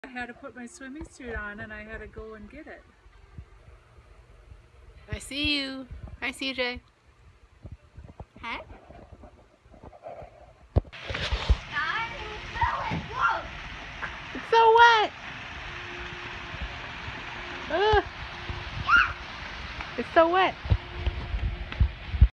I had to put my swimming suit on and I had to go and get it. I see you. Hi, CJ. Hi. It's so wet. Ugh. It's so wet.